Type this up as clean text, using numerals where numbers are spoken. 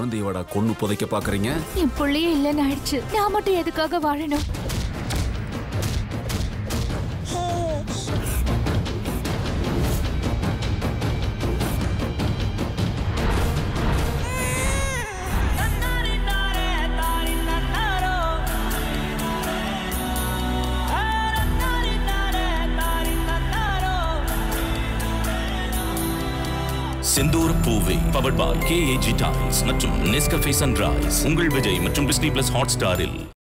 குழந்தையோட கொன்னு புதைக்க பாக்குறீங்க? என் புள்ளையே இல்லைன்னு ஆயிடுச்சு. நான் மட்டும் எதுக்காக வாழணும்? Senthoora Poove, powered by KAG Tiles மற்றும் Nescafe Sunrise. உங்கள் விஜய் மற்றும் Disney+ Hotstar-இல்